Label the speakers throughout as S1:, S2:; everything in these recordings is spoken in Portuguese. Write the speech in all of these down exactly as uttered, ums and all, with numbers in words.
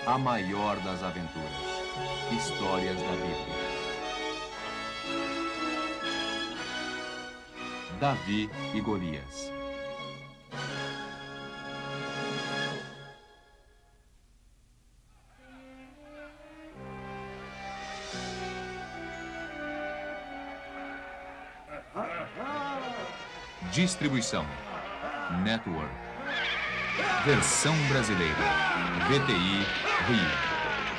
S1: A maior das aventuras. Histórias da Bíblia. Davi e Golias. Distribuição Network. Versão brasileira V T I Rio.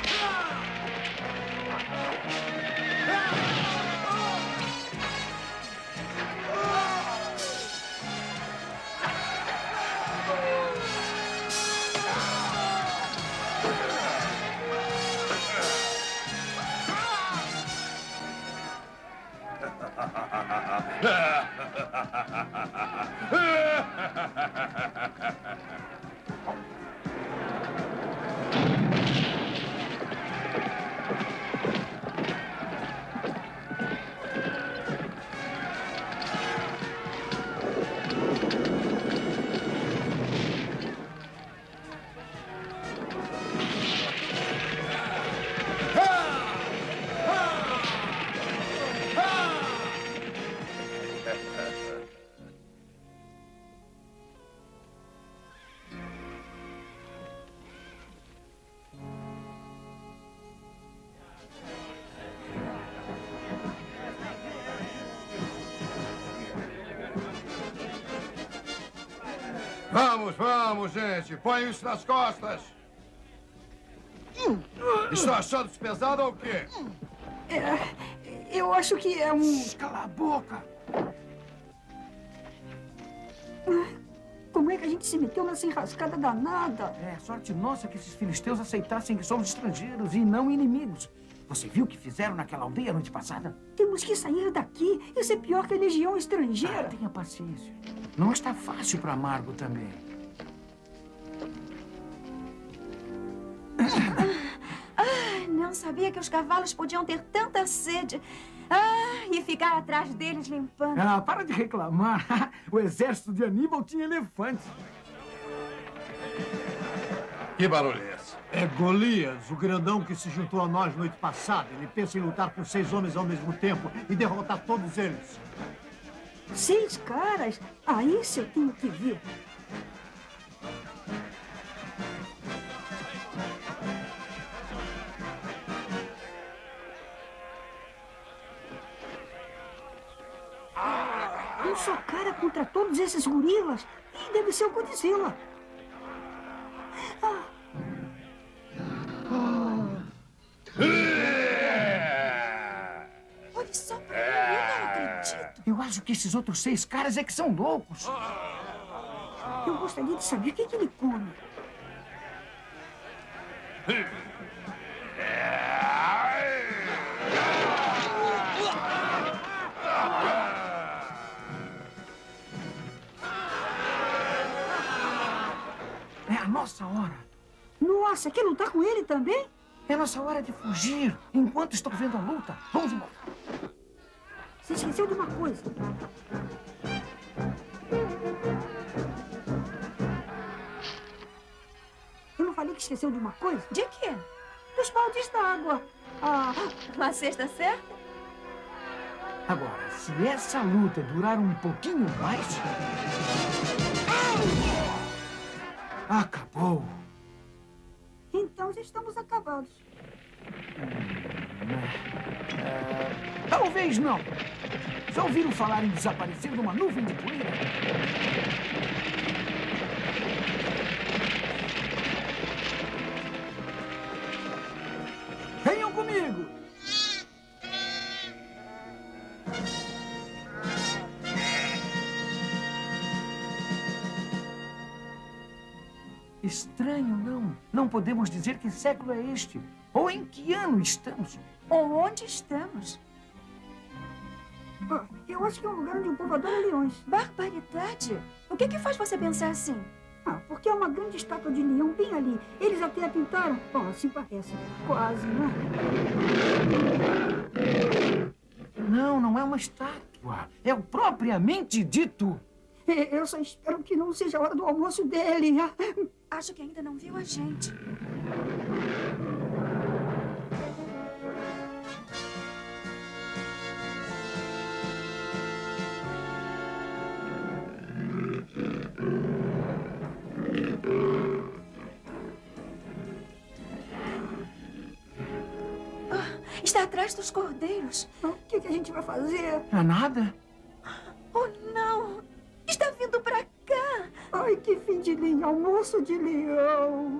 S2: Vamos, vamos, gente. Põe isso nas costas. Está achando isso pesado ou o quê?
S3: É, eu acho que é um...
S2: Cala a boca.
S3: Como é que a gente se meteu nessa enrascada danada?
S4: É, sorte nossa que esses filisteus aceitassem que somos estrangeiros e não inimigos. Você viu o que fizeram naquela aldeia noite passada?
S3: Temos que sair daqui. Isso é pior que a legião estrangeira.
S4: Ah, tenha paciência. Não está fácil para Margo também.
S5: Ah, não sabia que os cavalos podiam ter tanta sede. Ah, e ficar atrás deles limpando.
S4: Ah, para de reclamar. O exército de Aníbal tinha elefantes.
S2: Que barulho é esse?
S6: É Golias, o grandão que se juntou a nós noite passada. Ele pensa em lutar com seis homens ao mesmo tempo e derrotar todos eles.
S3: Seis caras? Ah, isso eu tenho que ver. Um só cara contra todos esses gorilas? Ih, deve ser o Godzilla. Ah.
S5: Olha só pra mim, eu não acredito.
S4: Eu acho que esses outros seis caras é que são loucos.
S3: Eu gostaria de saber o que, que ele come.
S4: É a nossa hora.
S3: Nossa, quer lutar com ele também?
S4: É a nossa hora de fugir, enquanto estou vendo a luta. Vamos embora.
S3: Você esqueceu de uma coisa. Eu não falei que esqueceu de uma coisa?
S5: De quê?
S3: Dos baldes d'água. Ah,
S5: a cesta certa?
S4: Agora, se essa luta durar um pouquinho mais... Acabou.
S3: Então já estamos acabados.
S4: É, talvez não. Já ouviram falar em desaparecer numa nuvem de poeira? Venham comigo! Estranho, não. Não podemos dizer que século é este. Ou em que ano estamos.
S5: Ou onde estamos.
S3: Ah, eu acho que é um lugar onde o povo adora leões.
S5: Barbaridade! O que que faz você pensar assim?
S3: Ah, porque há uma grande estátua de leão bem ali. Eles até a pintaram. Bom, assim parece. Quase, né?
S4: Não, não é uma estátua. É o propriamente dito.
S3: Eu só espero que não seja a hora do almoço dele.
S5: Acho que ainda não viu a gente. Está atrás dos cordeiros.
S3: O que, que a gente vai fazer?
S4: Não é nada?
S5: Oh, não! Está vindo para cá!
S3: Ai, que fim de linha, almoço de leão!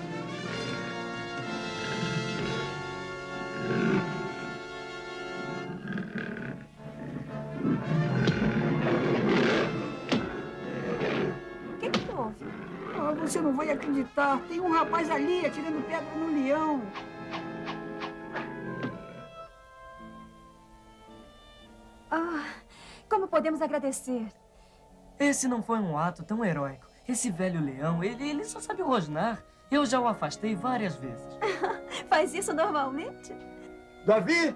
S5: O que que houve?
S3: Ah, você não vai acreditar. Tem um rapaz ali atirando pedra no leão.
S5: Ah, como podemos agradecer?
S7: Esse não foi um ato tão heróico. Esse velho leão, ele, ele só sabe rosnar. Eu já o afastei várias vezes.
S5: Faz isso normalmente?
S6: Davi!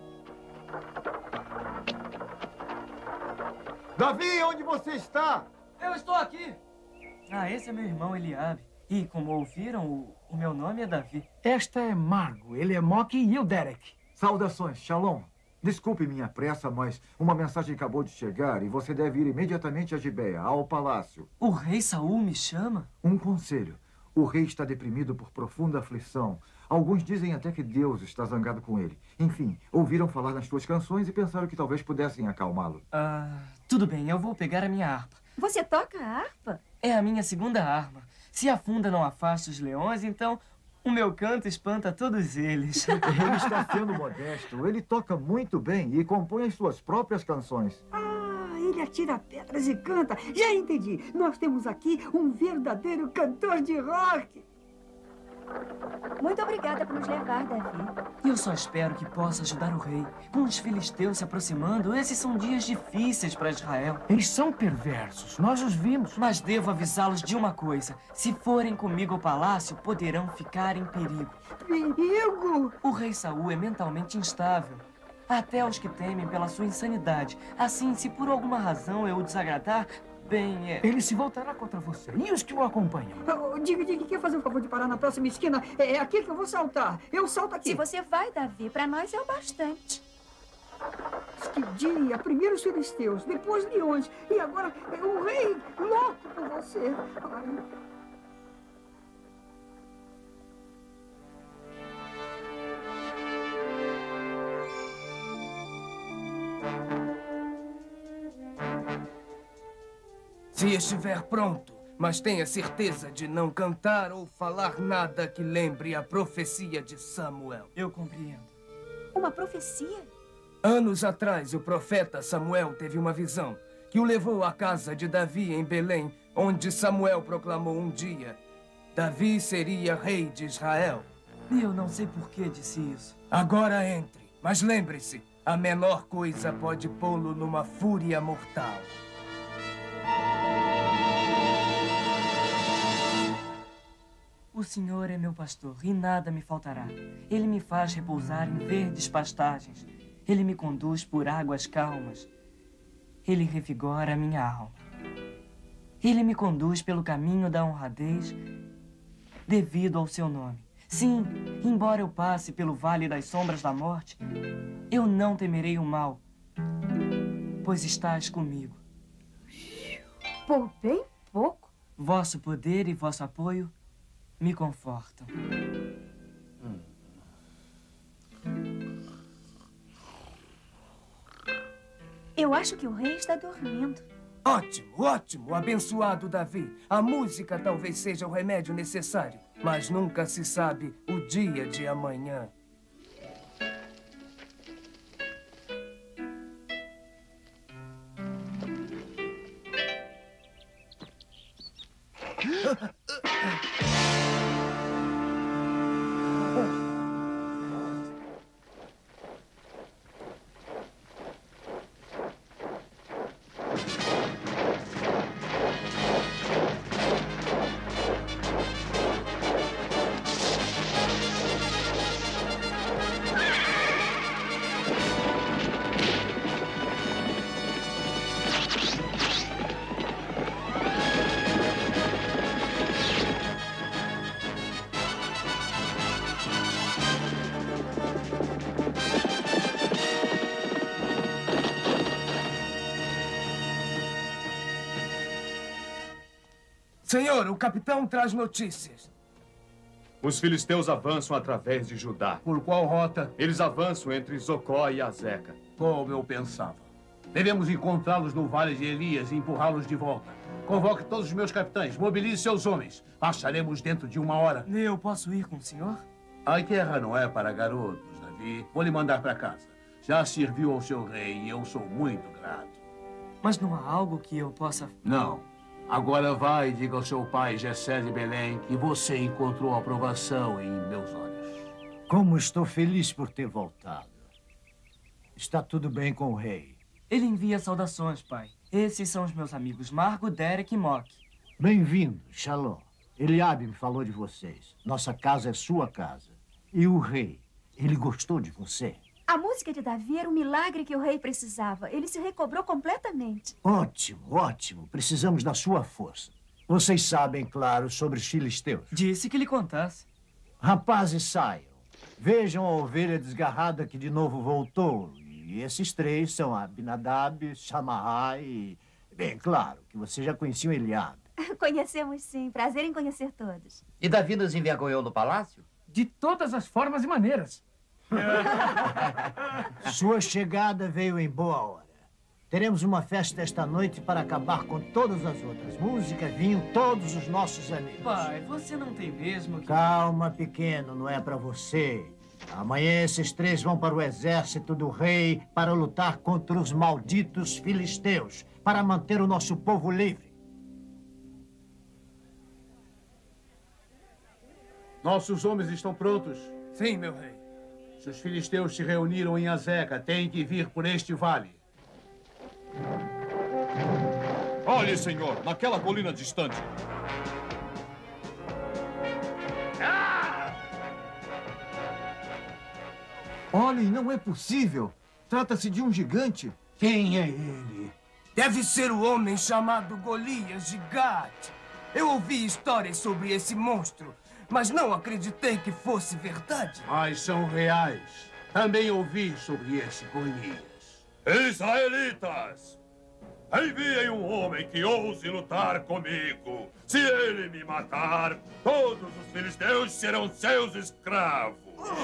S6: Davi, onde você está?
S7: Eu estou aqui! Ah, esse é meu irmão Eliabe. E, como ouviram, o, o meu nome é Davi.
S4: Esta é Margo, ele é Mock e eu Derek.
S8: Saudações, Shalom. Desculpe minha pressa, mas uma mensagem acabou de chegar e você deve ir imediatamente a Gibeia, ao palácio.
S7: O rei Saul me chama?
S8: Um conselho. O rei está deprimido por profunda aflição. Alguns dizem até que Deus está zangado com ele. Enfim, ouviram falar nas suas canções e pensaram que talvez pudessem acalmá-lo.
S7: Ah, tudo bem, eu vou pegar a minha harpa.
S5: Você toca a harpa?
S7: É a minha segunda arma. Se a funda não afasta os leões, então o meu canto espanta todos eles.
S8: Ele está sendo modesto. Ele toca muito bem e compõe as suas próprias canções.
S3: Ah, ele atira pedras e canta. Já entendi. Nós temos aqui um verdadeiro cantor de rock.
S5: Muito obrigada por nos levar, Davi.
S7: Eu só espero que possa ajudar o rei. Com os filisteus se aproximando, esses são dias difíceis para Israel.
S4: Eles são perversos, nós os vimos.
S7: Mas devo avisá-los de uma coisa. Se forem comigo ao palácio, poderão ficar em perigo.
S3: Perigo?
S7: O rei Saul é mentalmente instável. Até os que temem pela sua insanidade. Assim, se por alguma razão eu o desagradar, bem, é...
S4: Ele se voltará contra você. E os que o acompanham?
S3: Oh, diga, diga, quer fazer o favor de parar na próxima esquina? É, é aqui que eu vou saltar. Eu salto aqui.
S5: Se você vai, Davi, para nós é o bastante.
S3: Que dia! Primeiro os filisteus, depois leões. E agora é o rei louco por você. Ai.
S9: Se estiver pronto, mas tenha certeza de não cantar ou falar nada que lembre a profecia de Samuel.
S7: Eu compreendo.
S5: Uma profecia?
S9: Anos atrás, o profeta Samuel teve uma visão que o levou à casa de Davi em Belém, onde Samuel proclamou um dia: Davi seria rei de Israel.
S7: E eu não sei por que disse isso.
S9: Agora entre, mas lembre-se, a menor coisa pode pô-lo numa fúria mortal.
S7: O Senhor é meu pastor e nada me faltará. Ele me faz repousar em verdes pastagens. Ele me conduz por águas calmas. Ele revigora a minha alma. Ele me conduz pelo caminho da honradez devido ao seu nome. Sim, embora eu passe pelo vale das sombras da morte, eu não temerei o mal, pois estás comigo.
S5: Por bem pouco.
S7: Vosso poder e vosso apoio me confortam.
S5: Eu acho que o rei está dormindo.
S9: Ótimo, ótimo, abençoado Davi. A música talvez seja o remédio necessário, mas nunca se sabe o dia de amanhã. Senhor, o capitão traz notícias.
S10: Os filisteus avançam através de Judá.
S2: Por qual rota?
S10: Eles avançam entre Zocó e Azeca.
S2: Como eu pensava. Devemos encontrá-los no Vale de Elias e empurrá-los de volta. Convoque todos os meus capitães. Mobilize seus homens. Marcharemos dentro de uma hora.
S7: Eu posso ir com o senhor?
S2: A guerra não é para garotos, Davi. Vou lhe mandar para casa. Já serviu ao seu rei e eu sou muito grato.
S7: Mas não há algo que eu possa...
S2: Não. Agora vai e diga ao seu pai, Jessé de Belém, que você encontrou aprovação em meus olhos.
S6: Como estou feliz por ter voltado. Está tudo bem com o rei.
S7: Ele envia saudações, pai. Esses são os meus amigos Margo, Derek e Mock.
S6: Bem-vindo, Shalom. Eliabe me falou de vocês. Nossa casa é sua casa. E o rei, ele gostou de você?
S5: A música de Davi era um milagre que o rei precisava. Ele se recobrou completamente.
S6: Ótimo, ótimo. Precisamos da sua força. Vocês sabem, claro, sobre os filisteus.
S7: Disse que lhe contasse.
S6: Rapazes, saiam. Vejam a ovelha desgarrada que de novo voltou. E esses três são Abinadab, Shammai e... Bem, claro, que vocês já conheciam Eliabe.
S5: Conhecemos sim. Prazer em conhecer todos.
S11: E Davi nos envergonhou no palácio?
S4: De todas as formas e maneiras.
S6: Sua chegada veio em boa hora. Teremos uma festa esta noite para acabar com todas as outras. Música, vinho, todos os nossos amigos.
S7: Pai, você não tem mesmo que...
S6: Calma, pequeno, não é para você. Amanhã esses três vão para o exército do rei para lutar contra os malditos filisteus, para manter o nosso povo livre.
S2: Nossos homens estão prontos.
S9: Sim, meu rei.
S2: Se os filisteus se reuniram em Azeca, têm que vir por este vale.
S10: Olhe, senhor, naquela colina distante.
S8: Olhem, não é possível. Trata-se de um gigante.
S2: Quem é ele?
S9: Deve ser o homem chamado Golias de Gat. Eu ouvi histórias sobre esse monstro, mas não acreditei que fosse verdade.
S2: Mas são reais. Também ouvi sobre esse Golias.
S12: Israelitas! Enviem um homem que ouse lutar comigo. Se ele me matar, todos os filisteus serão seus escravos.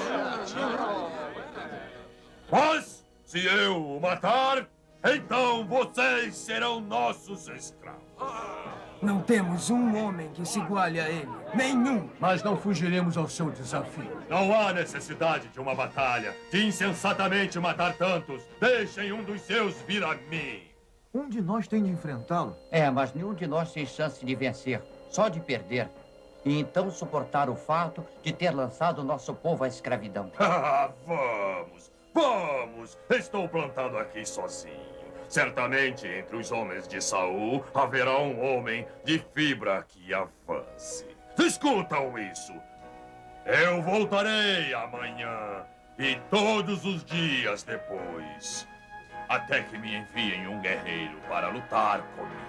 S12: Mas, se eu o matar, então vocês serão nossos escravos.
S9: Não temos um homem que se iguale a ele. Nenhum.
S2: Mas não fugiremos ao seu desafio.
S12: Não há necessidade de uma batalha, de insensatamente matar tantos. Deixem um dos seus vir a mim.
S8: Um de nós tem de enfrentá-lo.
S11: É, mas nenhum de nós tem chance de vencer, só de perder. E então suportar o fato de ter lançado nosso povo à escravidão.
S12: Ah, vamos, vamos. Estou plantado aqui sozinho. Certamente, entre os homens de Saul, haverá um homem de fibra que avance. Escutam isso. Eu voltarei amanhã e todos os dias depois, até que me enviem um guerreiro para lutar comigo.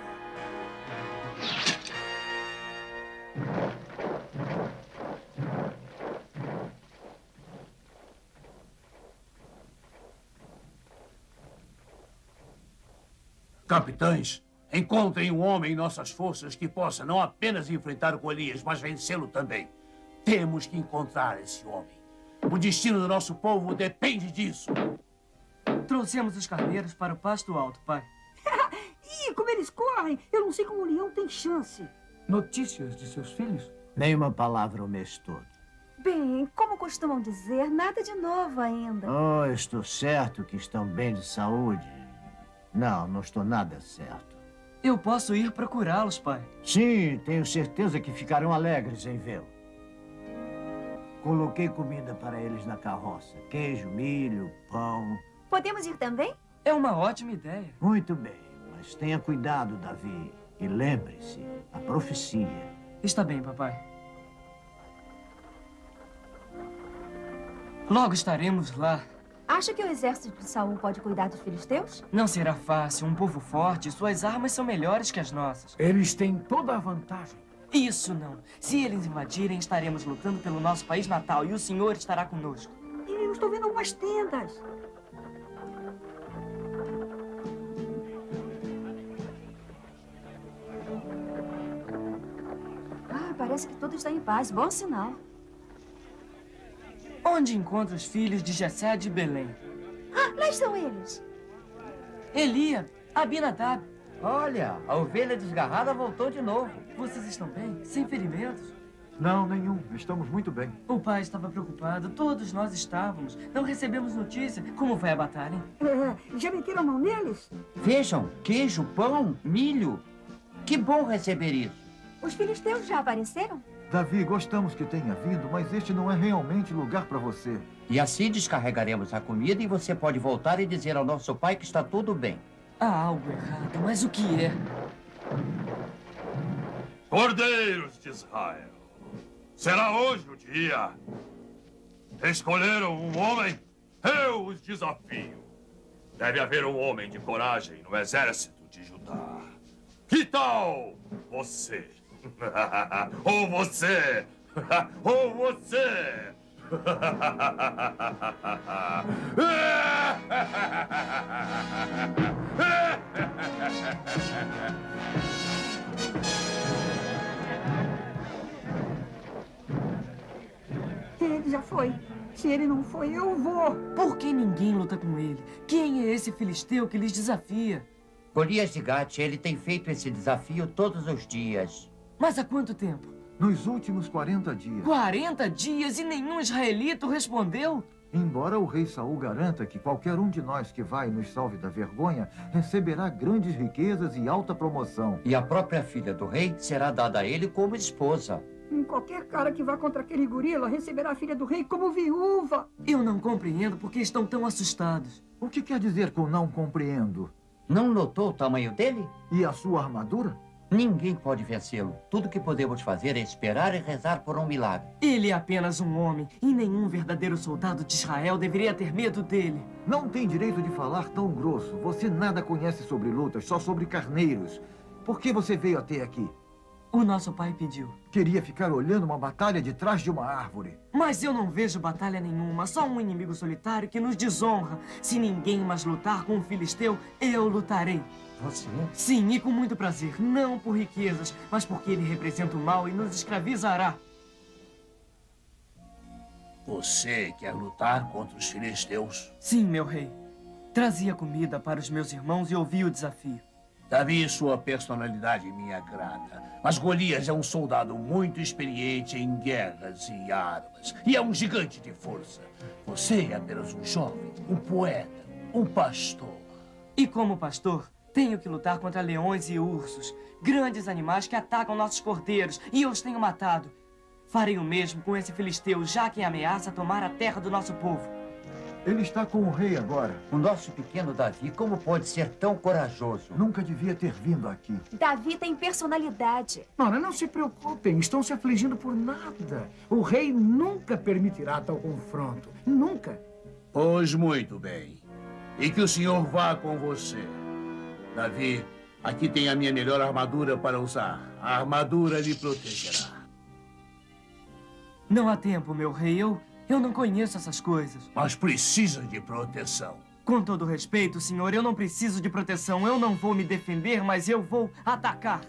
S2: Capitães, encontrem um homem em nossas forças que possa não apenas enfrentar o Golias, mas vencê-lo também. Temos que encontrar esse homem. O destino do nosso povo depende disso.
S7: Trouxemos os carneiros para o pasto alto, pai.
S3: Ih, como eles correm! Eu não sei como o leão tem chance.
S4: Notícias de seus filhos?
S6: Nem uma palavra o mês todo.
S5: Bem, como costumam dizer, nada de novo ainda.
S6: Oh, estou certo que estão bem de saúde. Não, não estou nada certo.
S7: Eu posso ir procurá-los, pai.
S6: Sim, tenho certeza que ficarão alegres em vê-lo. Coloquei comida para eles na carroça. Queijo, milho, pão.
S5: Podemos ir também?
S7: É uma ótima ideia.
S6: Muito bem, mas tenha cuidado, Davi. E lembre-se, a profecia.
S7: Está bem, papai. Logo estaremos lá.
S5: Acha que o exército de Saul pode cuidar dos filisteus?
S7: Não será fácil. Um povo forte, suas armas são melhores que as nossas.
S4: Eles têm toda a vantagem.
S7: Isso não. Se eles invadirem, estaremos lutando pelo nosso país natal e o senhor estará conosco.
S3: Eu estou vendo algumas tendas.
S5: Parece que tudo está em paz. Bom sinal.
S7: Onde encontro os filhos de Jessé de Belém?
S5: Ah, lá estão eles.
S7: Eliab, Abinadab.
S11: Olha, a ovelha desgarrada voltou de novo.
S7: Vocês estão bem? Sem ferimentos?
S8: Não, nenhum. Estamos muito bem.
S7: O pai estava preocupado. Todos nós estávamos. Não recebemos notícia. Como foi a batalha, hein?
S3: É, já meteram a mão neles?
S11: Vejam, queijo, pão, milho. Que bom receber isso.
S5: Os filisteus já apareceram?
S8: Davi, gostamos que tenha vindo, mas este não é realmente lugar para você.
S11: E assim descarregaremos a comida e você pode voltar e dizer ao nosso pai que está tudo bem.
S7: Há algo errado, mas o que é?
S12: Cordeiros de Israel, será hoje o dia. Escolheram um homem? Eu os desafio. Deve haver um homem de coragem no exército de Judá. Que tal você? Ou você? Ou você?
S3: Ele já foi. Se ele não foi, eu vou.
S7: Por que ninguém luta com ele? Quem é esse filisteu que lhes desafia?
S11: Golias de Gate, ele tem feito esse desafio todos os dias.
S7: Mas há quanto tempo?
S8: Nos últimos quarenta dias.
S7: quarenta dias e nenhum israelita respondeu?
S8: Embora o rei Saul garanta que qualquer um de nós que vai e nos salve da vergonha receberá grandes riquezas e alta promoção.
S11: E a própria filha do rei será dada a ele como esposa.
S3: Qualquer cara que vá contra aquele gorila receberá a filha do rei como viúva.
S7: Eu não compreendo por que estão tão assustados.
S8: O que quer dizer com não compreendo?
S11: Não notou o tamanho dele?
S8: E a sua armadura?
S11: Ninguém pode vencê-lo. Tudo que podemos fazer é esperar e rezar por um milagre.
S7: Ele é apenas um homem, e nenhum verdadeiro soldado de Israel deveria ter medo dele.
S8: Não tem direito de falar tão grosso. Você nada conhece sobre lutas, só sobre carneiros. Por que você veio até aqui?
S7: O nosso pai pediu.
S8: Queria ficar olhando uma batalha de trás de uma árvore.
S7: Mas eu não vejo batalha nenhuma, só um inimigo solitário que nos desonra. Se ninguém mais lutar com o filisteu, eu lutarei.
S11: Você?
S7: Sim, e com muito prazer. Não por riquezas, mas porque ele representa o mal e nos escravizará.
S2: Você quer lutar contra os filisteus?
S7: Sim, meu rei. Trazia comida para os meus irmãos e ouvi o desafio.
S2: Davi, sua personalidade me agrada. Mas Golias é um soldado muito experiente em guerras e armas. E é um gigante de força. Você é apenas um jovem, um poeta, um pastor.
S7: E como pastor, tenho que lutar contra leões e ursos. Grandes animais que atacam nossos cordeiros. E eu os tenho matado. Farei o mesmo com esse filisteu, já que ameaça tomar a terra do nosso povo.
S8: Ele está com o rei agora.
S11: O nosso pequeno Davi, como pode ser tão corajoso?
S8: Nunca devia ter vindo aqui.
S5: Davi tem personalidade.
S4: Ora, não se preocupem, estão se afligindo por nada. O rei nunca permitirá tal confronto. Nunca.
S2: Pois muito bem. E que o senhor vá com você. Davi, aqui tem a minha melhor armadura para usar. A armadura lhe protegerá.
S7: Não há tempo, meu rei. Eu... Eu não conheço essas coisas.
S2: Mas precisa de proteção.
S7: Com todo respeito, senhor, eu não preciso de proteção. Eu não vou me defender, mas eu vou atacar.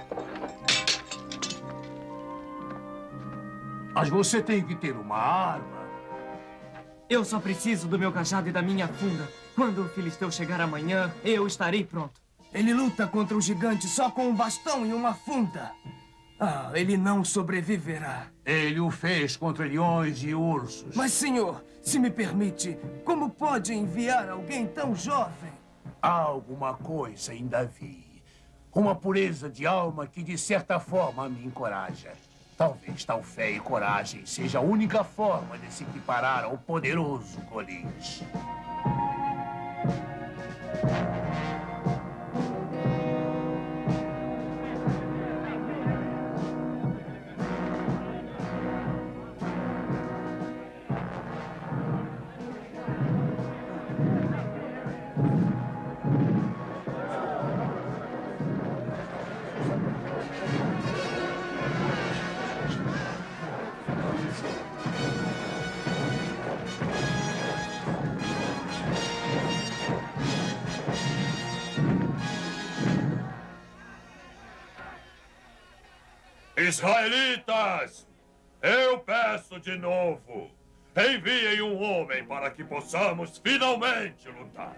S2: Mas você tem que ter uma arma.
S7: Eu só preciso do meu cajado e da minha funda. Quando o filisteu chegar amanhã, eu estarei pronto.
S9: Ele luta contra o gigante só com um bastão e uma funda. Ah, ele não sobreviverá.
S2: Ele o fez contra leões e ursos.
S9: Mas, senhor, se me permite, como pode enviar alguém tão jovem?
S2: Há alguma coisa em Davi. Uma pureza de alma que, de certa forma, me encoraja. Talvez tal fé e coragem seja a única forma de se equiparar ao poderoso Golias.
S12: Israelitas, eu peço de novo, enviem um homem para que possamos finalmente lutar.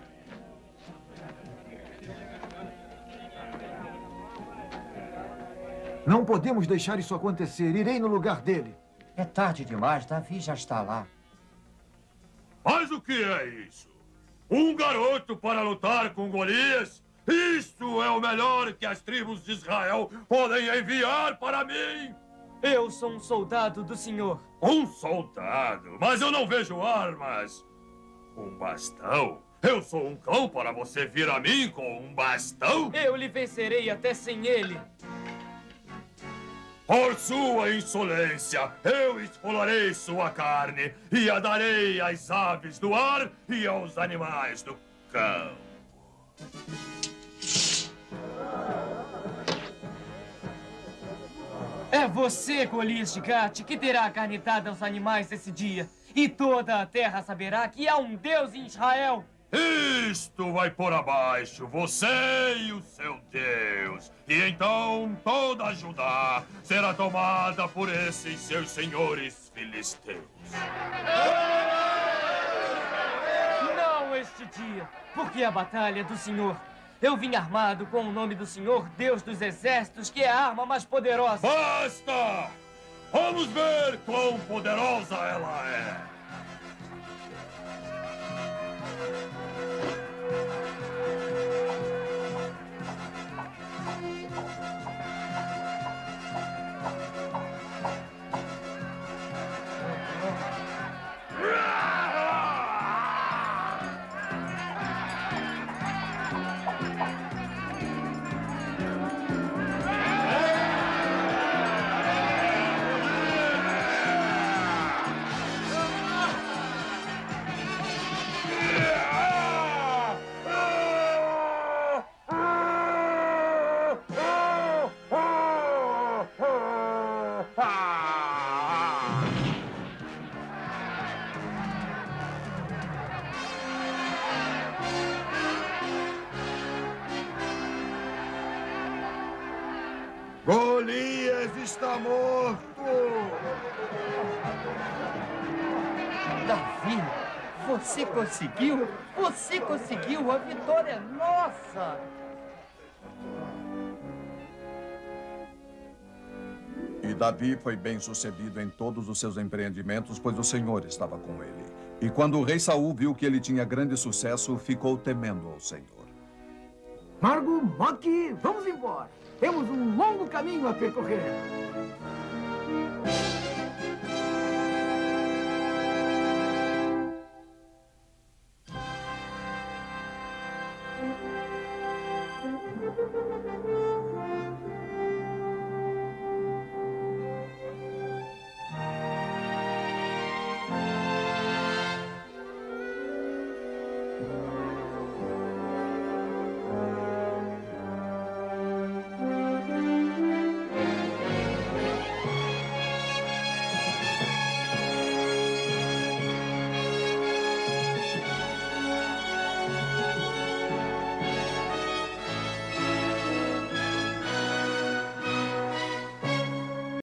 S8: Não podemos deixar isso acontecer. Irei no lugar dele.
S11: É tarde demais. Davi já está lá.
S12: Mas o que é isso? Um garoto para lutar com Golias? Isso é o melhor que as tribos de Israel podem enviar para mim!
S7: Eu sou um soldado do Senhor.
S12: Um soldado? Mas eu não vejo armas. Um bastão? Eu sou um cão para você vir a mim com um bastão?
S7: Eu lhe vencerei até sem ele.
S12: Por sua insolência, eu esfolarei sua carne e a darei às aves do ar e aos animais do campo.
S7: É você, Golias de Gate, que terá a carne dada aos animais esse dia. E toda a terra saberá que há um Deus em Israel.
S12: Isto vai por abaixo, você e o seu Deus. E então toda a Judá será tomada por esses seus senhores filisteus.
S7: Não este dia, porque a batalha é do Senhor. Eu vim armado com o nome do Senhor, Deus dos exércitos, que é a arma mais poderosa.
S12: Basta! Vamos ver quão poderosa ela é.
S2: Golias está morto!
S11: Davi, você conseguiu? Você conseguiu! A vitória é nossa!
S13: E Davi foi bem sucedido em todos os seus empreendimentos, pois o Senhor estava com ele. E quando o rei Saul viu que ele tinha grande sucesso, ficou temendo ao Senhor.
S4: Margo, Moque, vamos embora. Temos um longo caminho a percorrer.